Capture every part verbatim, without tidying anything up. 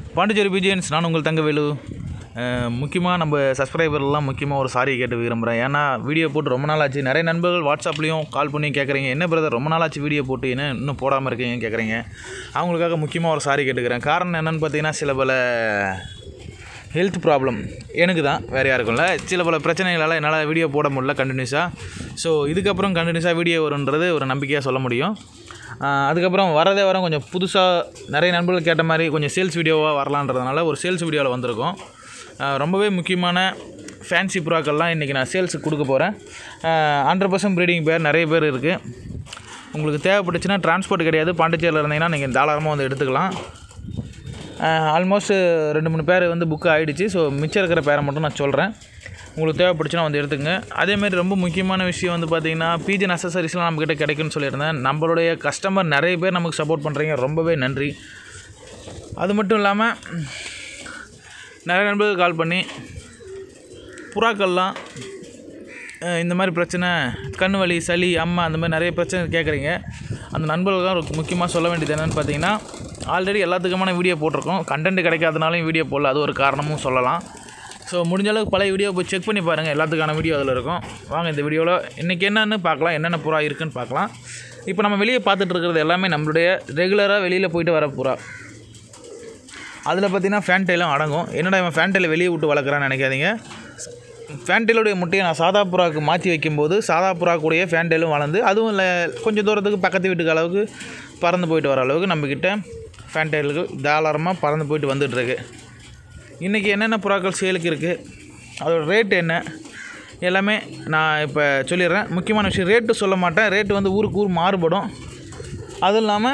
Pondicherry pigeons, நான் உங்கள் தங்கவேலு. முக்கியமாக நம்ம சப்ஸ்கிரைபர்லாம் முக்கியமாக ஒரு சாரி கேட்டு விரும்புகிறேன். ஏன்னா வீடியோ போட்டு ரொம்ப நாள் ஆச்சு. நிறைய நண்பர்கள் வாட்ஸ்அப்லேயும் கால் பண்ணி கேட்குறீங்க, என்ன பிரதர் ரொம்ப நாள் ஆச்சு வீடியோ போட்டு என்ன இன்னும் போடாமல் இருக்கீங்கன்னு கேட்குறீங்க. அவங்களுக்காக முக்கியமாக ஒரு சாரி கேட்டுக்கிறேன். காரணம் என்னென்னு பார்த்தீங்கன்னா, சில பல ஹெல்த் ப்ராப்ளம் எனக்கு தான், வேறு யாருக்கும் இல்லை. சில பல பிரச்சனைகளால் என்னால் வீடியோ போட முடியல கண்டினியூஸாக. ஸோ இதுக்கப்புறம் கண்டினியூஸாக வீடியோ வருன்றது ஒரு நம்பிக்கையாக சொல்ல முடியும். அதுக்கப்புறம் வரதே வர கொஞ்சம் புதுசாக நிறைய நண்பர்கள் கேட்ட மாதிரி கொஞ்சம் சேல்ஸ் வீடியோவாக வரலான்றதுனால ஒரு சேல்ஸ் வீடியோவில் வந்திருக்கோம். ரொம்பவே முக்கியமான ஃபேன்சி புறாக்கள்லாம் இன்றைக்கி நான் சேல்ஸுக்கு கொடுக்க போகிறேன். ஹண்ட்ரட் பர்சன்ட் ப்ரீடிங் பேர் நிறைய பேர் இருக்குது. உங்களுக்கு தேவைப்பட்டுச்சுன்னா டிரான்ஸ்போர்ட் கிடையாது, பாண்டிச்சேரியில் இருந்தீங்கன்னா நீங்கள் தாராளமாக வந்து எடுத்துக்கலாம். ஆல்மோஸ்ட் ரெண்டு மூணு பேர் வந்து புக்கு ஆகிடுச்சு. ஸோ மிச்சம் இருக்கிற பேரை மட்டும் நான் சொல்கிறேன், உங்களுக்கு தேவைப்படுச்சுன்னா வந்து எடுத்துங்க. அதேமாதிரி ரொம்ப முக்கியமான விஷயம் வந்து பார்த்திங்கன்னா, பீஜன் அக்சசரிஸ்லாம் நம்மக்கிட்ட கிடைக்குன்னு சொல்லியிருந்தேன். நம்மளுடைய கஸ்டமர் நிறைய பேர் நமக்கு சப்போர்ட் பண்ணுறீங்க, ரொம்பவே நன்றி. அது மட்டும் இல்லாமல் நிறைய நண்பர்கள் கால் பண்ணி புறாக்கள்லாம் இந்த மாதிரி பிரச்சனை, கண் வலி, சளி, அம்மா, அந்த மாதிரி நிறைய பிரச்சனை கேட்குறீங்க. அந்த நண்பர்களுக்கு முக்கியமாக சொல்ல வேண்டியது என்னென்னு பார்த்தீங்கன்னா, ஆல்ரெடி எல்லாத்துக்குமான வீடியோ போட்டிருக்கோம். கண்டென்ட் கிடைக்காதனாலையும் வீடியோ போடல, அது ஒரு காரணமும் சொல்லலாம். ஸோ முடிஞ்ச அளவுக்கு பழைய வீடியோ போய் செக் பண்ணி பாருங்கள், எல்லாத்துக்கான வீடியோ அதில் இருக்கும். வாங்க இந்த வீடியோவில் இன்றைக்கி என்னென்னு பார்க்கலாம், என்னென்ன புறா இருக்குதுன்னு பார்க்கலாம். இப்போ நம்ம வெளியே பார்த்துட்டு இருக்கிறது எல்லாமே நம்மளுடைய ரெகுலராக வெளியில் போயிட்டு வர புறா. அதில் பார்த்திங்கன்னா ஃபேன்டைலும் அடங்கும். என்னடா இவன் ஃபேன்டைல வெளியே விட்டு வளர்க்குறான்னு நினைக்காதீங்க. ஃபேன்டைலுடைய முட்டையை நான் சாதா புறாவுக்கு மாற்றி வைக்கும்போது சாதா புறா கூடயே ஃபேன்டைலும் வளர்ந்து, அதுவும் இல்லை கொஞ்சம் தூரத்துக்கு பக்கத்து வீட்டுக்கு அளவுக்கு பறந்து போயிட்டு வர அளவுக்கு நம்மக்கிட்ட ஃபேன்டைலுக்கு தாராளமாக பறந்து போயிட்டு வந்துட்டுருக்கு. இன்றைக்கி என்னென்ன புறாக்கள் சேலுக்கு இருக்குது, அதோடய ரேட்டு என்ன, எல்லாமே நான் இப்போ சொல்லிடுறேன். முக்கியமான விஷயம், ரேட்டு சொல்ல மாட்டேன். ரேட்டு வந்து ஊருக்கு ஊர் மாறுபடும். அதுவும் இல்லாமல்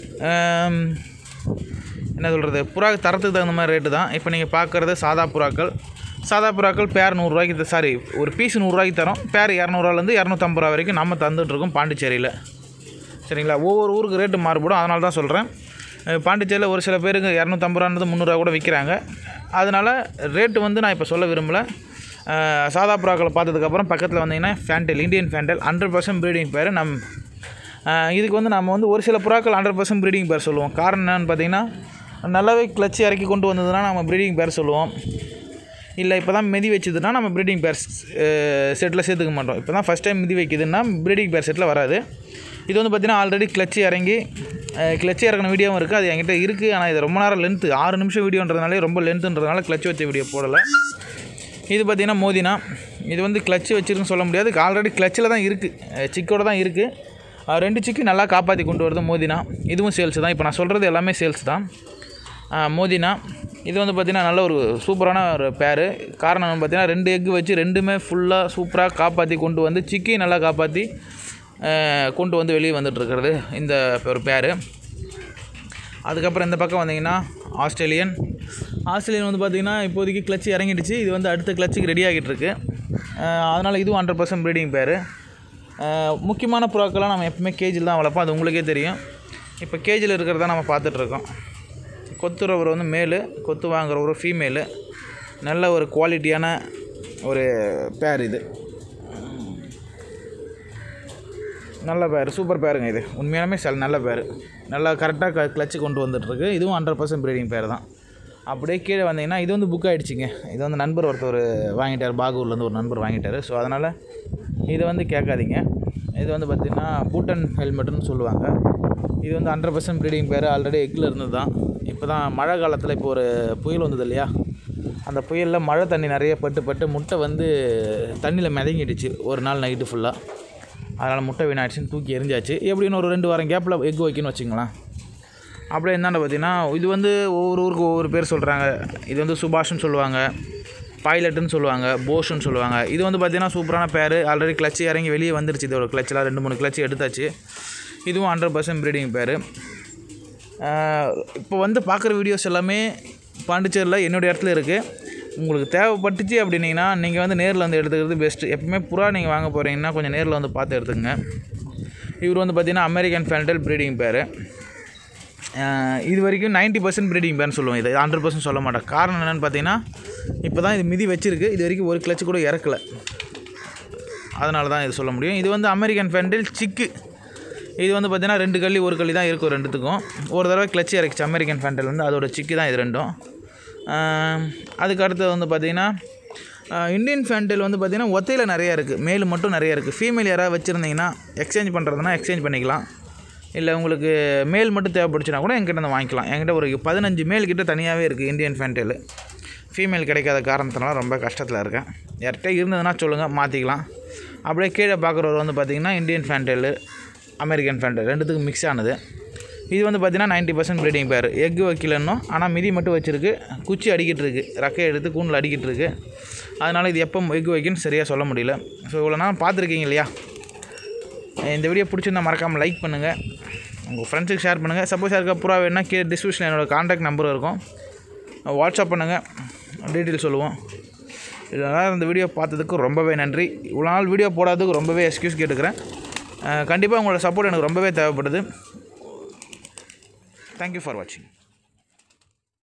என்ன சொல்கிறது, புறா தரத்துக்கு தகுந்த மாதிரி ரேட்டு தான். இப்போ நீங்கள் பார்க்குறது சாதா புறாக்கள். சாதா புறாக்கள் பேர் நூறுரூவாய்க்கு, சாரி ஒரு பீஸ் நூறுரூவாய்க்கு தரோம். பேர் இரநூறுவாலேருந்து இரநூத்தம்பது ரூபா வரைக்கும் நம்ம தந்துட்டுருக்கோம் பாண்டிச்சேரியில். சரிங்களா, ஒவ்வொரு ஊருக்கு ரேட்டு மாறுபடும், அதனால தான் சொல்கிறேன். பாண்டிச்சேரியில் ஒரு சில பேருக்கு இரநூத்தம்பது ரூபான்றது முந்நூறுரூவா கூட விற்கிறாங்க. அதனால் ரேட்டு வந்து நான் இப்போ சொல்ல விரும்பலை. சாதா புறாக்களை பார்த்ததுக்கப்புறம் பக்கத்தில் வந்தீங்கன்னா fantail, Indian fantail, hundred percent breeding pair. நம் இதுக்கு வந்து நம்ம வந்து ஒரு சில புறாக்கள் ஹண்ட்ரட் பர்சன்ட் ப்ரீடிங் பேர் சொல்லுவோம். காரணம் என்னென்னு பார்த்தீங்கன்னா, நல்லாவே கிளச்சி இறக்கி கொண்டு வந்ததுன்னா நம்ம ப்ரீடிங் பேர் சொல்லுவோம். இல்லை இப்போ தான் மிதி வச்சதுன்னா நம்ம ப்ரீடிங் பேர் செட்டில் சேர்த்துக்க மாட்டோம். இப்போ தான் ஃபஸ்ட் டைம் மிதி வைக்குதுன்னா ப்ரீடிங் பேர் செட்டில் வராது. இது வந்து பார்த்திங்கன்னா ஆல்ரெடி கிளச்சி இறங்கி கிளச்சி இறக்கின வீடியோவும் இருக்குது, அது என்கிட்ட இருக்குது. ஆனால் இது ரொம்ப நேரம் லென்த்து, ஆறு நிமிஷம் வீடியோன்றதுனாலே ரொம்ப லென்த்துன்றதுனால கிளச்சி வச்ச வீடியோ போடலை. இது பார்த்திங்கன்னா மோதினா, இது வந்து கிளச்சி வச்சுருக்குன்னு சொல்ல முடியாது, ஆல்ரெடி கிளச்சில் தான் இருக்குது, சிக்கோடு தான் இருக்குது. ரெண்டு சிக்கு நல்லா காப்பாற்றி கொண்டு வருது மோதினா. இதுவும் சேல்ஸ் தான். இப்போ நான் சொல்கிறது எல்லாமே சேல்ஸ் தான். மோதினா இது வந்து பார்த்திங்கன்னா நல்ல ஒரு சூப்பரான ஒரு பேரு. காரணம் என்னென்னு பார்த்தீங்கன்னா, ரெண்டு எக்கு வச்சு ரெண்டுமே ஃபுல்லாக சூப்பராக காப்பாற்றி கொண்டு வந்து சிக்கி நல்லா காப்பாற்றி கொண்டு வந்து வெளியே வந்துட்டுருக்கிறது இந்த ஒரு பேர். அதுக்கப்புறம் இந்த பக்கம் வந்தீங்கன்னா ஆஸ்திரேலியன். ஆஸ்திரேலியன் வந்து பார்த்திங்கன்னா இப்போதைக்கு கிளச்சி இறங்கிடுச்சு. இது வந்து அடுத்த கிளச்சுக்கு ரெடி ஆகிட்டு இருக்கு. அதனால் இதுவும் ஹண்ட்ரட் பர்சன்ட் ப்ரீடிங் பேர். முக்கியமான புறாக்கெல்லாம் நம்ம எப்பவுமே கேஜில் தான் வளர்ப்போம், அது உங்களுக்கே தெரியும். இப்போ கேஜில் இருக்கிறத நம்ம பார்த்துட்ருக்கோம். கொத்துறவர் வந்து மேலு, கொத்து வாங்குறவர் ஃபீமேலு. நல்ல ஒரு குவாலிட்டியான ஒரு பேர் இது. நல்ல பேர், சூப்பர் பேருங்க இது. உண்மையாலுமே செல் நல்ல பேர், நல்லா கரெக்டாக க கிளச்சு கொண்டு வந்துட்டுருக்கு. இதுவும் ஹண்ட்ரட் பர்சன்ட் ப்ரீடிங் பேர் தான். அப்படியே கீழே வந்தீங்கன்னா இது வந்து புக் ஆகிடுச்சிங்க. இது வந்து நண்பர் ஒருத்தர் வாங்கிட்டார், பாகூர்லேருந்து ஒரு நண்பர் வாங்கிட்டார். ஸோ அதனால் இதை வந்து கேட்காதீங்க. இது வந்து பார்த்திங்கன்னா பூட்டன் ஹெல்மெட்டுன்னு சொல்லுவாங்க. இது வந்து hundred percent breeding pair. Already எக்கில் இருந்தது தான். இப்போ தான் மழை காலத்தில் இப்போ ஒரு புயல் வந்தது இல்லையா, அந்த புயலில் மழை தண்ணி நிறைய பட்டு பட்டு முட்டை வந்து தண்ணியில் மிதங்கிடுச்சு ஒரு நாள் நைட்டு ஃபுல்லாக. அதனால் முட்டை வீணாயிடுச்சுன்னு தூக்கி எரிஞ்சாச்சு. எப்படின்னு ஒரு ரெண்டு வாரம் கேப்பில் எக் வைக்கணும்னு வச்சுங்களேன். அப்படியே என்னென்ன பார்த்தீங்கன்னா, இது வந்து ஒவ்வொரு ஊருக்கு ஒவ்வொரு பேர் சொல்கிறாங்க. இது வந்து சுபாஷ்னு சொல்லுவாங்க, பைலட்டுன்னு சொல்லுவாங்க, போஷுன்னு சொல்லுவாங்க. இது வந்து பார்த்திங்கன்னா சூப்பரான பேர். ஆல்ரெடி கிளச்சி இறங்கி வெளியே வந்துருச்சு. இதோட கிளச்சில் ரெண்டு மூணு கிளச்சி எடுத்தாச்சு. இதுவும் ஹண்ட்ரட் பர்சன்ட் ப்ரீடிங் பேர். இப்போ வந்து பார்க்குற வீடியோஸ் எல்லாமே பாண்டிச்சேரியில் என்னுடைய இடத்துல இருக்குது. உங்களுக்கு தேவைப்பட்டுச்சு அப்படின்னீங்கன்னா நீங்கள் வந்து நேரில் வந்து எடுத்துக்கிறது பெஸ்ட்டு. எப்பவுமே புறா நீங்கள் வாங்க போகிறீங்கன்னா கொஞ்சம் நேரில் வந்து பார்த்து எடுத்துக்கங்க. இவர் வந்து பார்த்திங்கன்னா அமெரிக்கன் ஃபேன்டைல் ப்ரீடிங் பேர். இது வரைக்கும் நைன்ட்டி பர்சன்ட் ப்ரீடிங் பேர்னு சொல்லுவோம். இது ஹண்ட்ரட் பர்சன்ட் சொல்ல மாட்டேன். காரணம் என்னென்னு பார்த்தீங்கன்னா, இப்போ தான் இது மிதி வச்சுருக்கு. இது வரைக்கும் ஒரு கிளச்சு கூட இறக்கலை, அதனால தான் இது சொல்ல முடியும். இது வந்து அமெரிக்கன் ஃபேன்டைல் சிக்கு. இது வந்து பார்த்திங்கன்னா ரெண்டு கள்ளி ஒரு கள்ளி தான் இருக்கும் ரெண்டுத்துக்கும். ஒரு தடவை கிளச்சி இறக்கிச்சு அமெரிக்கன் ஃபேண்டல் வந்து அதோட சிக்கி தான் இது ரெண்டும். அதுக்கு அடுத்தது வந்து பார்த்திங்கன்னா இந்தியன் ஃபேண்டல் வந்து பார்த்திங்கன்னா ஒத்தையில் நிறையா இருக்குது, மேல் மட்டும் நிறையா இருக்குது. ஃபீமேல் யாராவது வச்சுருந்தீங்கன்னா எக்ஸ்சேஞ்ச் பண்ணுறதுனா எக்ஸ்சேஞ்ச் பண்ணிக்கலாம். இல்லை உங்களுக்கு மேல் மட்டும் தேவைப்படுச்சுன்னா கூட என்கிட்ட வந்து வாங்கிக்கலாம். என்கிட்ட ஒரு பதினஞ்சு மேல் கிட்ட தனியாகவே இருக்குது இந்தியன் ஃபேண்டல். ஃபீமேல் கிடைக்காத காரணத்தினால ரொம்ப கஷ்டத்தில் இருக்கேன். யார்கிட்ட இருந்ததுன்னா சொல்லுங்கள், மாற்றிக்கலாம். அப்படியே கீழே பார்க்குறவர் வந்து பார்த்திங்கன்னா இந்தியன் ஃபேண்டல் அமெரிக்கன் ஃபேண்டல் ரெண்டுத்துக்கும் மிக்ஸ் ஆனது. இது வந்து பார்த்திங்கன்னா ninety percent breeding pair. Egg வைக்கலன்னும் ஆனால் மிதி மட்டும் வச்சுருக்கு, குச்சி அடிக்கிட்டு இருக்குது, ரக்கையை எடுத்து கூண்டில் அடிக்கிட்டு இருக்குது. அதனால் இது எப்போ எக்கு வைக்கணும்னு சரியாக சொல்ல முடியல. ஸோ இவ்வளோ நாள் பார்த்துருக்கீங்க இல்லையா? இந்த வீடியோ பிடிச்சிருந்தால் மறக்காமல் லைக் பண்ணுங்கள், உங்கள் ஃப்ரெண்ட்ஸுக்கு ஷேர் பண்ணுங்கள். சப்போஸ் யாருக்கா புறா வேணுன்னா கீழே டிஸ்கிரிப்ஷனில் என்னோடய கான்டாக்ட் நம்பரும் இருக்கும், வாட்ஸ்அப் பண்ணுங்கள், டீட்டெயில் சொல்லுவோம். இதனால் இந்த வீடியோ பார்த்ததுக்கு ரொம்பவே நன்றி. இவ்வளோ நாள் வீடியோ போடாததுக்கு ரொம்பவே எக்ஸ்கியூஸ் கேட்டுக்கிறேன். கண்டிப்பாக உங்களோட சப்போர்ட் எனக்கு ரொம்பவே தேவைப்படுது. தேங்க்யூ ஃபார் வாட்சிங்.